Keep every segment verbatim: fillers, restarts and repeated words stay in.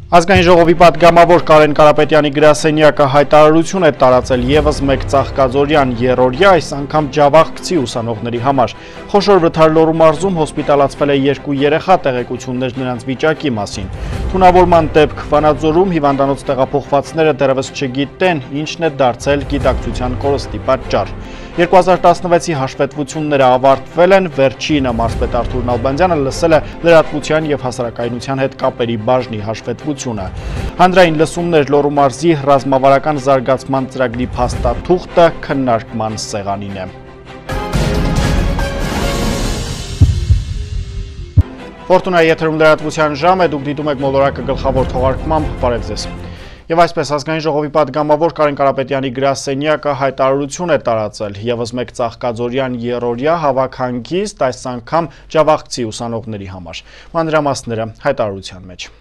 Ազգային ժողովի պատգամավոր Կարեն Կարապետյանի գրասենյակը հայտարարություն է տարածել ևս մեկ Ծաղկաձորյան երրորդյա, այս անգամ Ջավախքցի ուսանողների համար։ Խոշոր Վթար Լոռու մարզում հոսպիտալացվել է երկու երեխա, տեղեկություններ նրանց վիճակի մասին։ Թունավորման դեպք Վանաձորում հիվանդանոց տեղափոխվածները դեռևս չգիտեն, ինչն է դարձել գիտակցության կորստի պատճառ։ երկու հազար տասնվեցի հաշվետվությունները ավարտվել են, վերջինը մարզպետ Արթուր Նալբանդյանը լսել է լրատվության և հասարակայնության հետ կապերի բաժնի հաշվետվությունը։ Հանրային լսումներ Լոռու մարզի ռազմավարական զարգացման ծրագրի փաստաթուղթը քննարկման սեղանին է։ Ֆորտունայի եթերում լրատվության ժամ է, դուք դիտում եք մոլորակը գլխավոր թողարկմամբ, բարև ձեզ։ Եվ այսպես ազգային ժողովի պատգամավոր Կարեն Կարապետյանի գրասենյակը հայտարարություն է տարածել ևս մեկ Ծաղկաձորյան երրորդյա հավաքհանգիստ, այս անգամ Ջավախքցի ուսանողների համար։ Մանրամասները հայտարարության մեջ։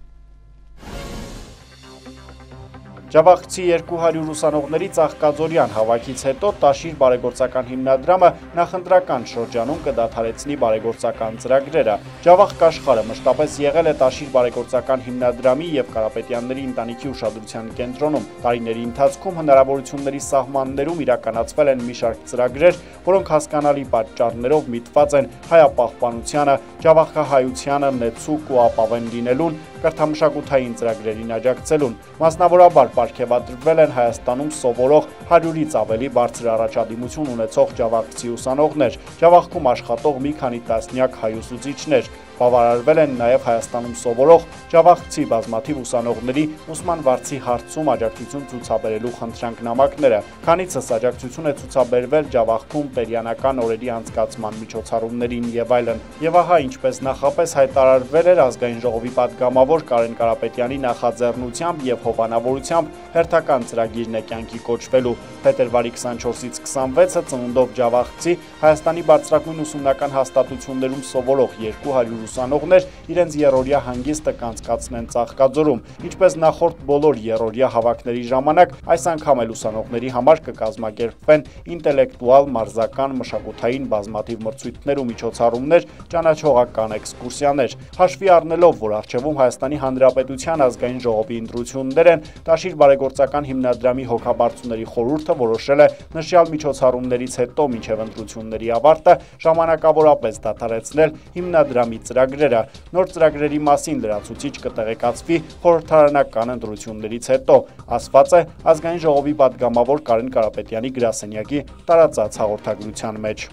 Ջավախքցի երկու հարյուր ուսանողների Ծաղկաձորյան հավաքից հետո Տաշիր բարեգործական հիմնադրամը նախընտրական շրջանում կդադարեցնի բարեգործական ծրագրերը։ Ջավախք աշխարհը մշտապես եղել է Տաշիր բարեգործական հիմնադրամի և Կարապետյանների ընտանիքի ուշադրության կենտրոնում։ Տարիների ընթացքում հնարավորությունների սահմաններում իրականացվել են մի շարք ծրագրեր, որոնք հասկանալի պատճառներով միտված են հայապահպանությանը, ջավախքահայությանը նեցուկ ու ապավեն լինելուն, կրթամշակութային ծրագրերին աջակցելուն։ Մասնավորաբար պարգևատրվել են Հայաստանում սովորող հարյուրից ավելի բարձր առաջադիմություն ունեցող ջավախքցի ուսանողներ, Ջավախքում աշխատող մի քանի տասնյակ հայ ուսուցիչներ։ Բավարարվել են նաև Հայաստանում սովորող ջավախքցի բազմաթիվ ուսանողների ուսման վարձի հարցում աջակցություն ցուցաբերելու խնդրանքնամակները։ Քանիցս աջակցություն է ցուցաբերվել Ջավախքում պերյանական օրերի անցկացման միջոցառումներին եւ այլն։ Եվ ահա ինչպես նախապես հայտարարվել էր ազգային ժողովի պատգամավոր Կարեն Կարապետյանի նախաձեռնությամբ եւ հովանավորությամբ հերթական ծրագիրն է կյանքի կոչվելու։ Փետրվարի քսանչորսից քսանվեցը ծնունդով ջավախքցի Հայաստանի բարձրագույն ուսումնական հաստատություններում սովորող երկու հարյուր ուսանողներ իրենց երրորդյա հանգիստը կանցկացնեն Ծաղկաձորում։ Ինչպես նախորդ բոլոր երրորդյա հավաքների ժամանակ, այս անգամ էլ ուսանողների համար կկազմակերպվեն ինտելեկտուալ, մարզական, մշակութային բազմաթիվ մրցույթներ ու միջոցառումներ, ճանաչողական էքսկուրսիաներ։ Հաշվի առնելով, որ առջևում Հայաստանի Հանրապետության ազգային ժողովի ընտրություններ են, Տաշիր բարեգործական հիմնադրամի հոգաբարձուների խորհուրդը որոշել է նշյալ միջոցառումներից հետո մինչև ընտրությունների ավարտը ժամանակավորապես դադարեցնել հիմնադրամի ծրագրերը։ Նոր ծրագրերի մասին լրացուցիչ կտեղեկացվի խորհրդարանական ընտրություններից հետո, ասված է ազգային ժողովի պատգամավոր Կարեն Կարապետյանի գրասենյակի տարածած հաղորդագրության մեջ։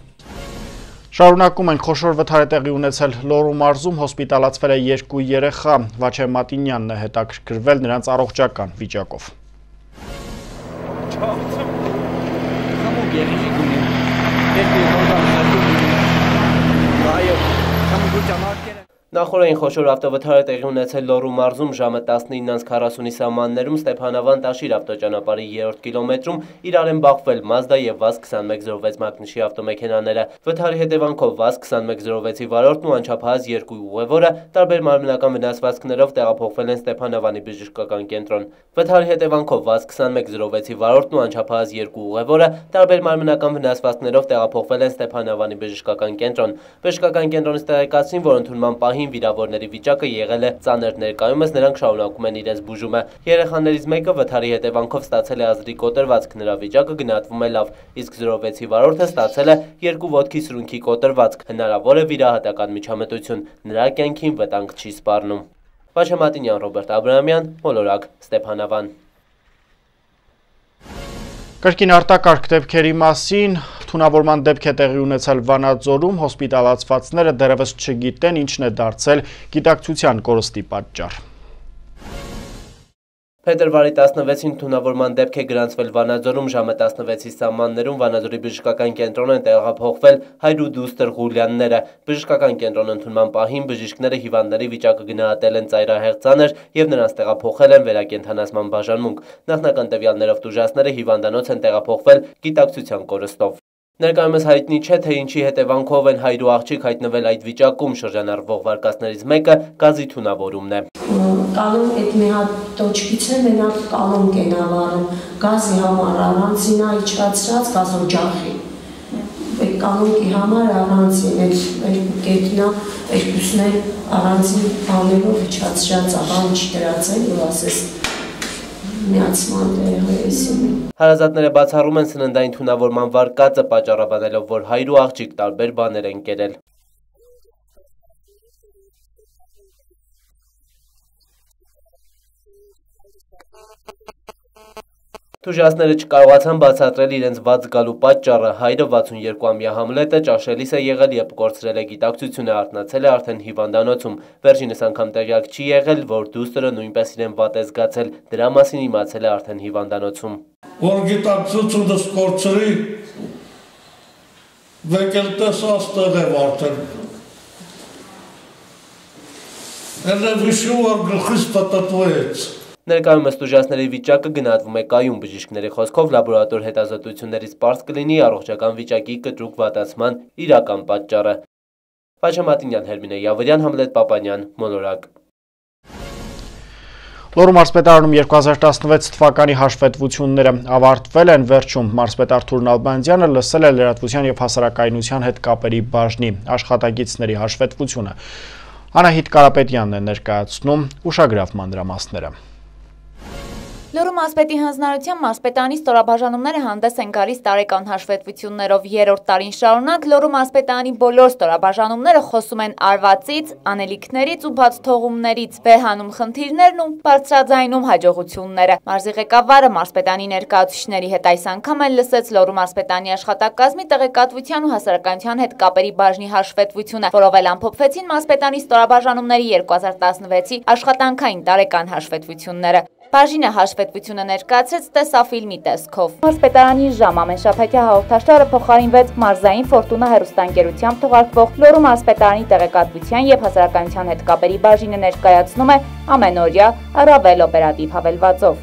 Շարունակում ենք խոշոր վթար է տեղի ունեցել Լոռու մարզում հոսպիտալացվել է երկու երեխա, Վաչե Մատինյանն է հետաքրքրվել նրանց առողջական վիճակով։ Նախորդին խոշոր ավտովթար է տեղի ունեցել Լոռու մարզում ժամը տասնինը քառասունի սահմաններում Ստեփանավան Տաշիր ավտոճանապարհի երրորդ կիլոմետրում իրար են բախվել Մազդա եւ վազ քսանմեկ զրո վեց մակնիշի ավտոմեքենաները։ Վթարի հետևանքով վազ քսանմեկ զրո վեցի վարորդն ու անչափահաս երկու ուղևորը տարբեր մարմնական վնասվածքներով տեղափոխվել են Ստեփանավանի բժշկական կենտրոն։ Վթարի հետևանքով վազ քսանմեկ զրո վեցի վարորդն ու անչափահաս երկու ուղևորը տարբեր մարմնական վնասվածքներով տեղափոխվել են Ստեփանավանի բժշկական կենտրոն։ Բժշկական կենտրոնից տեղեկացին, որ ընդունման պահին վիրավորների վիճակը եղել է ծանր, ներկայումս նրանք շարունակում են իրենց բուժումը։ Երեխաներից մեկը վթարի հետևանքով ստացել է ազդրի կոտրվածք, նրա վիճակը գնահատվում է լավ, իսկ զրո վեցի վարորդը ստացել է երկու ոտքի սրունքի կոտրվածք, հնարավոր է վիրահատական միջամտություն, նրա կյանքին վտանգ չի սպառնում։ Վաչե Մատինյան, Ռոբերտ Աբրահամյան, Մոլորակ, Ստեփանավան։ Կրկին արտակարգ դեպքերի մասին թունավորման դեպք է տեղի ունեցել Վանաձորում, հոսպիտալացվածները դեռևս չգիտեն, ինչն է դարձել գիտակցության կորստի պատճառ։ Փետրվարի տասնվեցին թունավորման դեպք է գրանցվել Վանաձորում ժամը տասնվեցի սահմաններում Վանաձորի բժշկական կենտրոն են տեղափոխվել Հայր ու դուստր Ղուլյանները։ Բժշկական կենտրոն ընդունման պահին բժիշկները հիվանդների վիճակը գնահատել են ծայրահեղ ծանր եւ նրանց տեղափոխել են վերակենդանացման բաժանմունք։ Նախնական տվյալներով տուժածները հիվանդանոց են տեղափոխվել գիտակցության կորստով։ Ներկայումս հայտնի չէ, թե ինչի հետևանքով են հայր ու աղջիկ հայտնվել այդ վիճակում, շրջանառվող վարկածներից մեկը գազի թունավորումն է։ Կալում այդ մի հատ տոճկից է, մենակ կալում կենավարում, գազի համար առանցինա իջրացրած գազօջախի։ Այդ կանոնքի համար առանցին այդ երկու կետնա երկուսն էլ առանցին բաներով իջացրած աղան չդրածել, որ ասես միացման տեղեսին։ Հարազատները բացառում են սննդային թունավորման վարկածը պատճառաբանելով, որ հայր ու աղջիկ տարբեր բաներ են կերել։ Թուժասները չկարողացան բացատրել իրենց վաց գալու պատճառը, հայրը վաթսունյոթամյա Համլետը ճաշելիս է եղել, երբ կորցրել է գիտակցությունը, արթնացել է արդեն հիվանդանոցում, վերջինս անգամ տեղյակ չի եղել, որ դուստրը նույնպես իրեն վատ է զգացել, դրա մասին իմացել է արդեն հիվանդանոցում։ Որ գիտակցությունս կորցրի, վեկել տեսած տեղև արդեն, էլ է վիշու, որ գլխիս պտտվեց։ Ներկայումս տուժասների վիճակը գնահատվում է կայուն, բժիշկների խոսքով լաբորատոր հետազոտություններից պարզ կլինի առողջական վիճակի կտրուկ վատացման իրական պատճառը։ Վաչե Մատինյան, Հերմինե Յավրյան, Համլետ Պապանյան, Մոլորակ։ Լոռու մարզպետարանում երկու հազար տասնվեց թվականի հաշվետվությունները ավարտվել են, վերջում մարզպետ Արթուր Նալբանդյանը լսել է լրատվության և հասարակայնության հետ կապերի բաժնի աշխատակիցների հաշվետվությունը։ Անահիտ Կարապետյանն է ներկայացնում ուշագրավ մանրամասները։ Լոռու մարզպետի հանձնարարությամբ մարզպետարանի ստորաբաժանումները հանդես են գալիս տարեկան հաշվետվություններով երրորդ տարին շարունակ Լոռու մարզպետարանի բոլոր ստորաբաժանումները խոսում են արվածից, անելիքներից ու բաց թողումներից, վերհանում խնդիրներն ու բարձրաձայնում հաջողությունները։ Մարզի ղեկավարը մարզպետարանի ներկայացուցիչների հետ այս անգամ էլ լսեց Լոռու մարզպետարանի աշխատակազմի տեղեկատվության ու հասարակայնության հետ կապերի բաժնի հաշվետվությունը, որով էլ ամփոփվեցին մարզպետարանի ստորաբաժանումների երկու հազար տասնվեցի աշխատանքային տարեկան հաշվետվությունները։ Բաժինը հաշվետվությունը ներկայացրեց տեսաֆիլմի տեսքով։ Մարզպետարանի ժամ ամենշաբաթյա հաղորդաշարը փոխարինվեց մարզային Ֆորտունա հեռուստաընկերությամբ թողարկվող Լոռու մարզպետարանի տեղեկատվության և հասարակայնության հետ կապերի բաժինը ներկայացնում է ամենօրյա առավել օպերատիվ հավելվածով։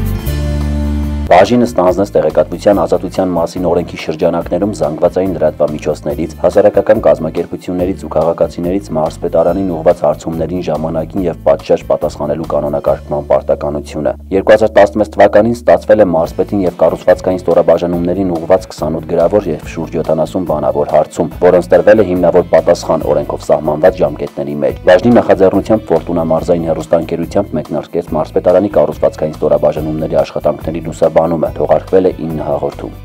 Բաժինը ստանձնեց տեղեկատվության ազատության մասին օրենքի շրջանակներում զանգվածային լրատվամիջոցներից, հասարակական կազմակերպություններից ու քաղաքացիներից մարզպետարանին ուղղված հարցումներին ժամանակին և պատշաճ պատասխանելու կանոնակարգման պարտականությունը։ երկու հազար տասնվեց թվականին ստացվել է մարզպետին և կառուցվածքային ստորաբաժանումներին ուղղված քսանութ գրավոր և շուրջ յոթանասուն բանավոր հարցում, որոնց տրվել է հիմնավոր պատասխան օրենքով սահմանված ժամկետների մեջ։ Բաժնի նախաձեռնությամբ Ֆորտունա մարզային հեռուստաընկերությամբ մեկնարկեց մարզպետարանի կառուցվածքային ստորաբաժանումների աշխատանքների լուսաբանումը, թողարկվել է ինը հաղորդում։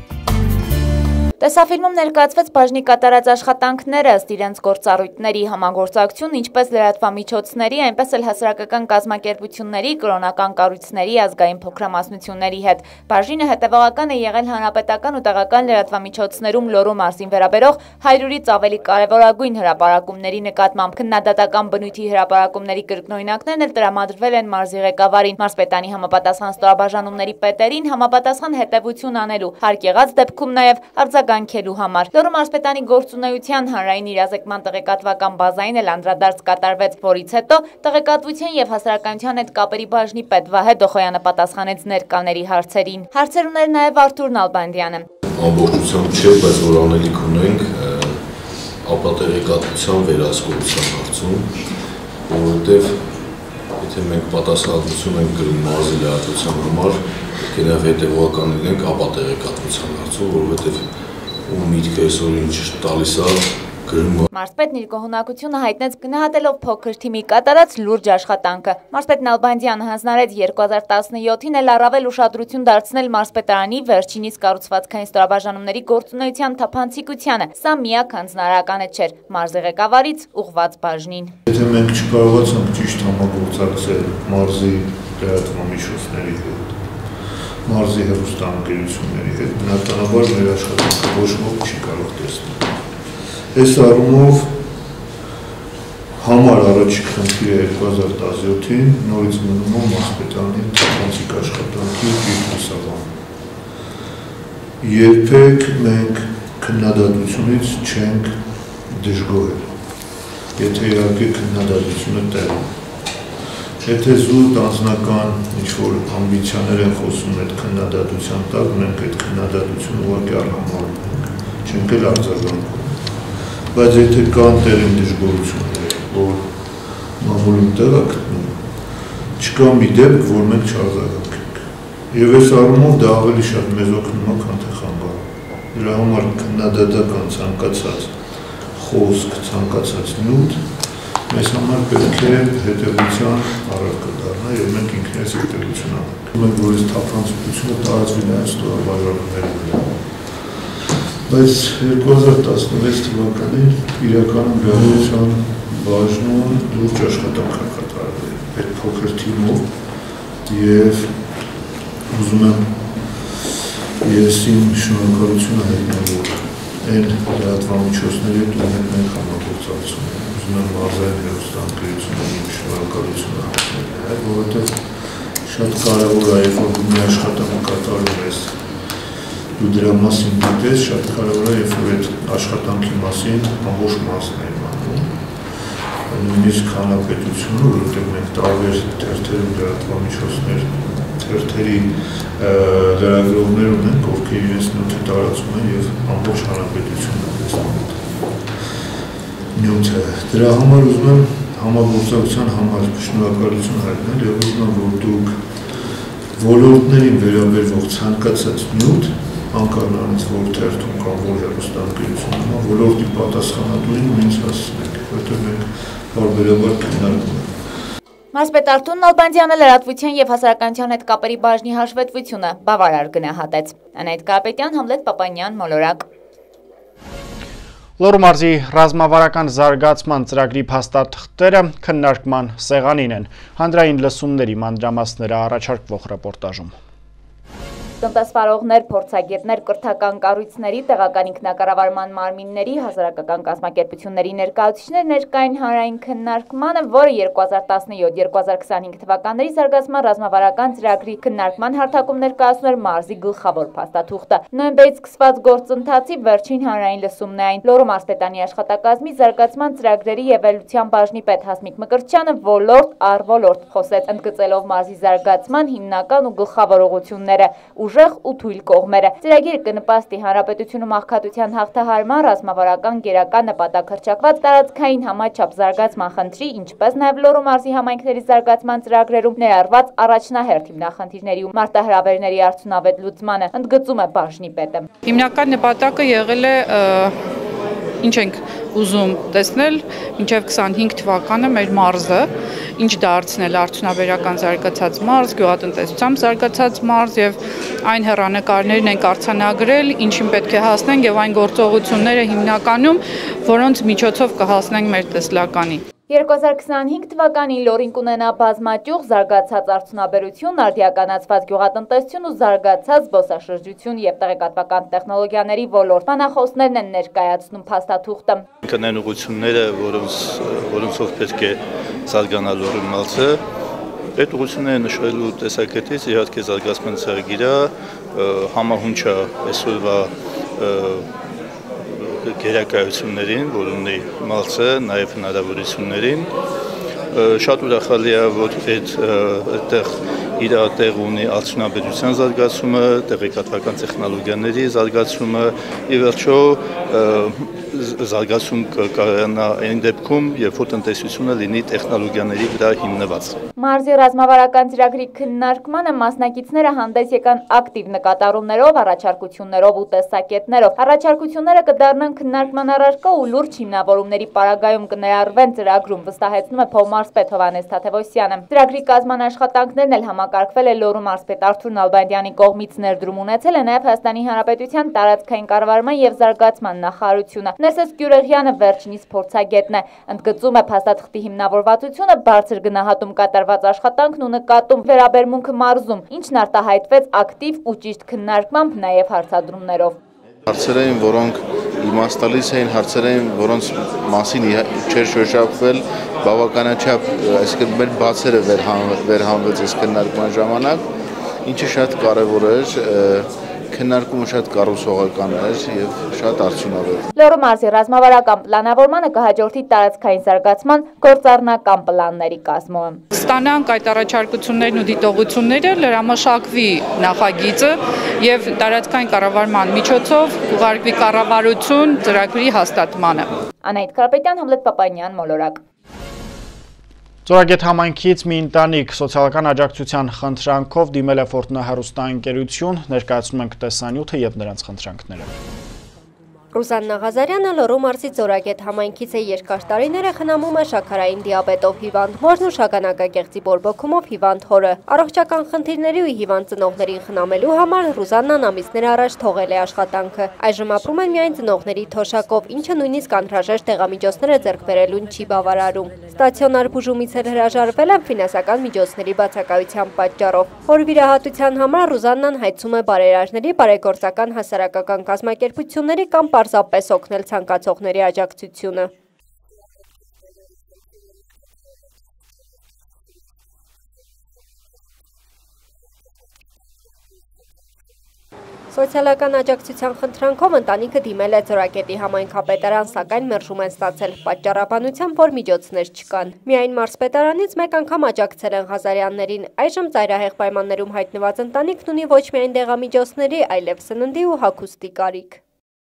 Տեսաֆիլմում ներկայացվեց բաժնի կատարած աշխատանքները ըստ իրենց գործառույթների համագործակցություն ինչպես լրատվամիջոցների, այնպես էլ հասարակական կազմակերպությունների, կրոնական կառույցների, ազգային փոքրամասնությունների հետ։ Բաժինը հետևողական է եղել հանրապետական ու տեղական լրատվամիջոցներում Լոռու մարզին վերաբերող հարյուրից ավելի կարևորագույն հրապարակումների նկատմամբ։ Քննադատական բնույթի հրապարակումների կրկնօրինակներն էլ տրամադրվել են մարզի ղեկավարին, մարզպետարանի համապատասխան ստորաբաժանումների պետերին համապատասխան հետևություն անելու, հարկ եղած դեպքում նաև արձագանքելու համար։ Լոռու մարզպետարանի գործունեության հանրային իրազեկման տեղեկատվական բազային էլ անդրադարձ կատարվեց, որից հետո տեղեկատվության և հասարակայնության հետ կապերի բաժնի պետ Վահե Դոխոյանը պատասխանեց ներկաների հարցերին։ Հարցեր ուներ նաև Արթուր Նալբանդյանը։ Ամբողջությամբ չէ, բայց որ անելիք ունենք ապա տեղեկատվության վերահսկողության հարցում, որովհետև եթե մենք պատասխանատվություն ենք կրում մարզի լրատվության համար, կենավ հետևողական լինենք ապա տեղեկատվության հարցում, որովհետև ու միտքը այսօր ինչ տալիս է գրում։ Մարզպետն իր գոհունակությունը հայտնեց գնահատելով փոքր թիմի կատարած լուրջ աշխատանքը։ Մարզպետ Նալբանդյանը հանձնարարեց երկու հազար տասնյոթին էլ առավել ուշադրություն դարձնել մարզպետարանի վերջինիս կառուցվածքային ստորաբաժանումների գործունեության թափանցիկությանը։ Սա միակ հանձնարարականը չէր մարզի ղեկավարից ուղղված բաժնին։ Եթե մենք չկարողացանք ճիշտ համագործակցել մարզի լրատվամիջոցների հետ, մարզի հեռուստաընկերությունների հետ, բնականաբար մեր աշխատանքը ոչ ոք չի կարող տեսնել։ Այս առումով համար առաջի խնդիրը երկու հազար տասնյոթին նորից մնում է մարզպետարանի թափանցիկ աշխատանքի լուսաբանում։ Երբեք մենք քննադատությունից չենք դժգոհել, եթե իհարկե քննադատությունը տեղի։ Եթե զուտ անձնական ինչ-որ ամբիցիաներ են խոսում այդ քննադատության տակ, մենք այդ քննադատությունը ուղղակի արհամարհում ենք, չենք էլ արձագանքում։ Բայց եթե կան տեղին դժգոհություններ, որ մամուլում տեղ է գտնում, չկա մի դեպք, որ մենք չարձագանքենք։ Եվ այս առումով դա ավելի շատ մեզ օգնում է, քան թե խանգարում։ Դրա համար քննադատական ցանկացած խոսք, ցանկացած նյութ մեզ համար պետք է հետևության առարկա դառնա եւ մենք ինքներս հետևություն անենք։ Մենք որ այս թափանցությունը տարածվի նաեւ ստորաբաժանումների վրա։ Բայց երկու հազար տասնվեց թվականին իրականում գյուղատնտեսության բաժնում լուրջ աշխատանք է կատարվել այդ փոքր թիմով եւ ուզում եմ ես իմ շնորհակալությունը հայտնելու այն լրատվամիջոցների հետ ում մենք համագործակցում ենք։ Ուզում եմ մարզային հեռուստաընկերությունների իմ շնորհակալությունը հայտնել, որովհետեւ շատ կարեւոր է, երբ որ մի աշխատանք կատարվում է ու դրա մասին գիտես, շատ կարևոր է, երբ որ այդ աշխատանքի մասին ամբողջ մասն է իմանում, նույնիսկ հանրապետությունը, որովհետև մենք տարբեր թերթեր ու լրատվամիջոցներ, թերթերի լրագրողներ ունենք, ովքեր իրենց նյութը տարածում են եւ ամբողջ հանրապետությունը տեսնում նյութը։ Դրա համար ուզում եմ համագործակցության համար շնորհակալություն հայտնել եւ ուզում եմ, որ դուք ոլորտներին վերաբերող ցանկացած նյութ անկառնանից որ թերթում կամ որ հեռուստաընկերությունում, ոլորտի պատասխանատուին ինձ հասցնենք, որտեղ մենք բարբերաբար քննարկում ենք։ Մարզպետ Արթուր Նալբանդյանը լրատվության եւ հասարակության հետ կապերի բաժնի հաշվետվությունը բավարար գնահատեց։ Անահիտ Կարապետյան, Համլետ Պապանյան, Մոլորակ։ Լոռու մարզի ռազմավարական զարգացման ծրագրի փաստաթղթերը քննարկման սեղանին են։ Հանրային լսումների մանրամասները առաջարկվող ռեպորտաժում։ Տնտեսվարողներ, փորձագետներ, կրթական կառույցների, տեղական ինքնակառավարման մարմինների, հասարակական կազմակերպությունների ներկայացուցիչներ ներկային հանրային քննարկմանը, որը երկու հազար տասնյոթ երկու հազար քսանհինգ թվականների զարգացման ռազմավարական ծրագրի քննարկման հարթակում ներկայացնում էր մարզի գլխավոր փաստաթուղթը։ Նոյեմբերից սկսված գործընթացի վերջին հանրային լսումն է այն։ Լոռու մարզպետանի աշխատակազմի զարգացման ծրագրերի եւ ելույթյան բաժնի պետ Հասմիկ Մկրտչյանը ոլորտ առ ոլորտ խոսեց, ընդգծելով մարզի զարգացման հիմնական ու գլխավոր ուղղությունները, ուժեղ ու թույլ կողմերը։ Ծրագիրը կնպաստի հանրապետությունում աղքատության հաղթահարման, ռազմավարական գերական նպատակ հռչակված տարածքային համաչափ զարգացման խնդրի, ինչպես նաև Լոռու մարզի համայնքների զարգացման ծրագրերում ներառված առաջնահերթ հիմնախնդիրների ու մարտահրավերների արդյունավետ լուծմանը, ընդգծում է բաժնի պետը։ Հիմնական նպատակը եղել է ինչ ենք ուզում տեսնել մինչև քսանհինգ թվականը մեր մարզը, ինչ դարձնել արդյունաբերական զարգացած մարզ, գյուղատնտեսությամբ զարգացած մարզ եւ այն հեռանկարներն ենք արձանագրել, ինչին պետք է հասնենք եւ այն գործողությունները հիմնականում, որոնց միջոցով կհասնենք մեր տեսլականին։ երկու հազար քսանհինգ թվականին Լոռին կունենա բազմաճյուղ զարգացած արդյունաբերություն, արդիականացված գյուղատնտեսություն ու զարգացած զբոսաշրջություն եւ տեղեկատվական տեխնոլոգիաների ոլորտ։ Բանախոսներն են ներկայացնում փաստաթուղթը։ Կնեն ուղղությունները, որոնց որոնցով պետք է զարգանա Լոռու մարզը, այդ ուղղությունները նշելու տեսակետից իհարկե զարգացման ծրագիրը համահունչ է այսօրվա գերակայություններին, որ ունի մարզը, նաև հնարավորություններին։ Շատ ուրախալի է, որ այդտեղ իր տեղ ունի արդյունաբերության զարգացումը, տեղեկատվական տեխնոլոգիաների զարգացումը, ի վերջո զարգացում կկայանա այն դեպքում, երբ որ տնտեսությունը լինի տեխնոլոգիաների վրա հիմնված։ Մարզի ռազմավարական ծրագրի քննարկմանը մասնակիցները հանդես եկան ակտիվ նկատառումներով, առաջարկություններով ու տեսակետներով։ Առաջարկությունները կդառնան քննարկման առարկա ու լուրջ հիմնավորումների պարագայում կներառվեն ծրագրում, վստահեցնում է փոխմարզպետ Հովհաննես Թադևոսյանը։ Ծրագրի կազման աշխատանքներն էլ համակարգվել է Լոռու մարզպետ Արթուր Նալբանդյանի կողմից, ներդրում ունեցել է նաև Հայաստանի Հանրապետության տարածքային կառավարման եւ զարգացման նախարարությունը։ Ներսես Գյուրեղյանը վերջինիս փորձագետն է, ընդգծում է փաստաթղթի հիմնավորվածությունը, բարձր գնահատում կատարված աշխատանքն ու նկատում վերաբերմունքը մարզում, ինչն արտահայտվեց ակտիվ ու ճիշտ քննարկմամբ, նաև հարցադրումներով։ Հարցեր էին, որոնք իմաստալից էին, հարցեր էին, որոնց մասին չէր շոշափվել բավականաչափ, այսինքն մեր բացերը վերհանվեց այս քննարկման ժամանակ, ինչը շատ կարևոր էր, քննարկումը շատ կառուցողական էր եւ շատ արդյունավետ։ Լոռու մարզի ռազմավարական պլանավորմանը կհաջորդի տարածքային զարգացման գործառնական պլանների կազմում։ Ստանանք այդ առաջարկություններն ու դիտողությունները, լրամշակվի նախագիծը եւ տարածքային կառավարման միջոցով ուղարկվի կառավարություն ծրագրի հաստատմանը։ Անահիտ Կարապետյան, Համլետ Պապանյան, Մոլորակ։ Զորագետ համայնքից մի ընտանիք սոցիալական աջակցության խնդրանքով դիմել է Ֆորտնա հեռուստաընկերություն, ներկայացնում ենք տեսանյութը եւ նրանց խնդրանքները։ Ռուզաննա Ղազարյանը Լոռու մարզի Զորագետ համայնքից է երկար տարիներ է խնամում է շաքարային դիաբետով հիվանդ մորն ու շագանակագեղձի բորբոքումով հիվանդ հորը։ Առողջական խնդիրների ու հիվանդ ծնողներին խնամելու համար Ռուզաննան ամիսներ առաջ թողել է աշխատանքը։ Այժմ ապրում են միայն ծնողների թոշակով, ինչը նույնիսկ անհրաժեշտ տեղամիջոցները ձեռք բերելուն չի բավարարում։ Ստացիոնար բուժումից էլ հրաժարվել են ֆինանսական միջոցների բացակայության պատճառով։ Հոր վիրահատության համար Ռուզաննան հայցում է բարերարների, բարեգործական հասարակական կազմակերպությունների կամ պարզապես օգնել ցանկացողների աջակցությունը։ Սոցիալական աջակցության խնդրանքով ընտանիքը դիմել է Զորագետի համայնքապետարան, սակայն մերժում են ստացել պատճառաբանությամբ, որ միջոցներ չկան։ Միայն մարզպետարանից մեկ անգամ աջակցել են Ղազարյաններին։ Այժմ ծայրահեղ պայմաններում հայտնված ընտանիքն ունի ոչ միայն դեղամիջոցների, այլև սննդի ու հագուստի կարիք։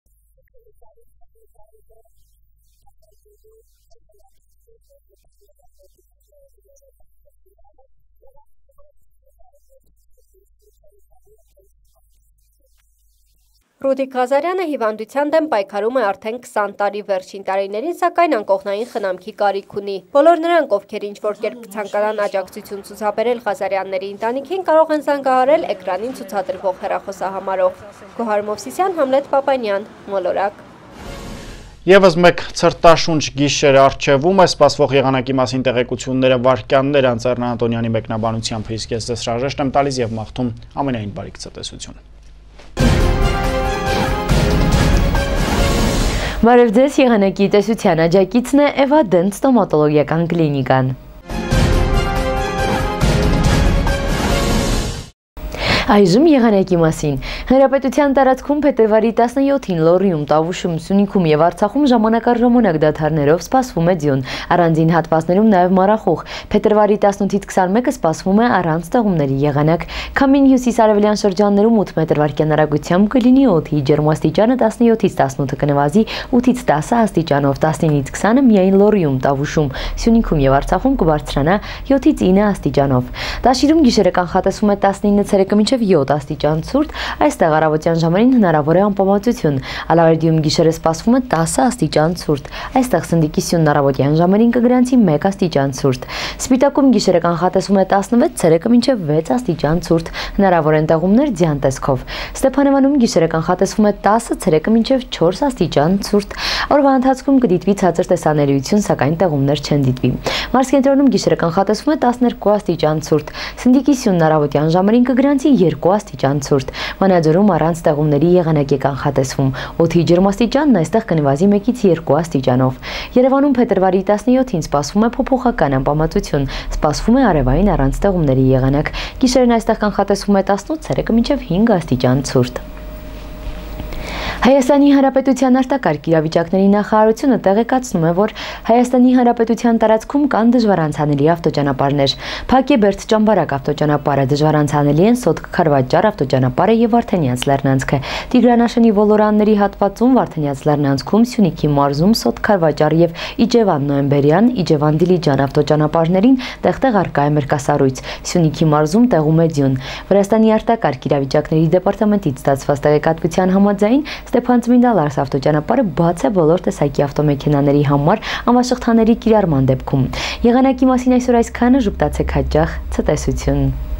Ռուդիկ Ղազարյանը հիվանդության դեմ պայքարում է արդեն քսան տարի, վերջին տարիներին սակայն անկողնային խնամքի կարիք ունի։ Բոլոր նրանք, ովքեր ինչ-որ կերպ կցանկանան աջակցություն ցուցաբերել Ղազարյանների ընտանիքին, կարող են զանգահարել էկրանին ցուցադրվող հեռախոսահամարով։ Գոհար Մովսիսյան, Համլետ Պապանյան, Մոլորակ։ Եվս մեկ ցրտաշունչ գիշեր առջևում է, սպասվող եղանակի մասին տեղեկությունները վարքյաններ անց Էռնա Անտոնյանի մեկնաբանությամբ, իսկ ես ձեզ հրաժեշտ եմ տալիս եւ մաղթում ամենայն բարիք ցտեսություն։ Բարև ձեզ, եղանակի տեսության աջակիցն է Էվադենտ ստոմատոլոգիական կլինիկան։ Այժմ եղանակի մասին։ Հանրապետության տարածքում փետրվարի տասնյոթին Լոռիում, Տավուշում, Սյունիքում եւ Արցախում ժամանակ առ ժամանակ դադարներով սպասվում է ձյուն։ Առանձին հատվածներում նաեւ մառախուղ։ Փետրվարի տասնութից քսանմեկը սպասվում է առանց ստեղումների եղանակ։ Քամին հյուսիս-արևելյան շրջաններում ութ մետր վարկյան արագությամբ կլինի, օդի ջերմաստիճանը տասնյոթից տասնութ կնվազի, ութից տասը աստիճանով, տասնինից քսանը միայն Լոռիում, Տավուշում, Սյունիքում եւ Արցախում կբարձրանա յոթից ինը աստիճանով։ Տաշիրում գիշերը կանխատեսվում է տասնինը ցերեկը մինչև յոթ աստիճան ցուրտ, այստեղ առավոտյան ժամերին հնարավոր է անպամատություն։ Ալավերդիում գիշերը սպասվում է տասը աստիճան ցուրտ, այստեղ Սնդիկի Սյունն առավոտյան ժամերին կգրանցի մեկ աստիճան ցուրտ։ Սպիտակում գիշերը կանխատեսվում է տասնվեց ցերեկը մինչև վեց աստիճան ցուրտ, հնարավոր են տեղումներ ձյան տեսքով։ Ստեփանավանում գիշերը կանխատեսվում է տասը ցերեկը մինչև չորս աստիճան ցուրտ։ Օրվա ընթացքում կդիտվի ցածր տեսանելիություն, սակայն տեղումներ չեն դիտվի։ Մարզկենտրոնում գիշերը կանխատեսվում է տասներկու աստիճան ցուրտ, Սնդիկի Սյունն առավոտյան ժամերին կգրանցի երկու աստիճան ցուրտ, Վանաձորում առանց տեղումների եղանակ է կանխատեսվում, օդի ջերմաստիճանն այստեղ կնվազի մեկից երկու աստիճանով։ Երևանում փետրվարի տասնյոթին սպասվում է փոփոխական անպամատություն, սպասվում է արևային առանց տեղումների եղանակ, գիշերն այստեղ կանխատեսվում է տասնութ ցերեկը մինչև հինգ աստիճան ցուրտ։ Հայաստանի Հանրապետության արտակարգ իրավիճակների նախարարությունը տեղեկացնում է, որ Հայաստանի Հանրապետության տարածքում կան դժվարանցանելի ավտոճանապարհներ։ Փակե-Բերդ-Ճամբարակ ավտոճանապարհը դժվարանցանելի են Սոտք-Խարվաճար ավտոճանապարհը եւ Վարդենյաց լեռնանցքը։ Տիգրանաշենի ոլորանների հատվածում Վարդենյաց լեռնանցքում, Սյունիքի մարզում Սոտք-Խարվաճար եւ Իջևան-Նոեմբերյան, Իջևան-Դիլիջան ավտոճանապարհներին տեղտեղ արկա է մրգասառույց։ Սյունիքի մարզում տեղում է ձյուն։ Վրաստանի արտակարգ իրավիճակների դեպարտամենտից ստացված տեղեկատվության համաձայն Ստեփան-Ծմինդալարս ավտոճանապարհը բաց է բոլոր տեսակի ավտոմեքենաների համար անվաշղթաների կիրառման դեպքում։ Եղանակի մասին այսօր այսքանը, ժպտացեք հաճախ, ցտեսություն։